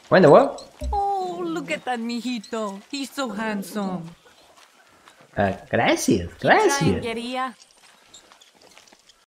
What in the world? Oh, look at that mijito. He's so handsome. Gracias, Keep trying, gracias. quería.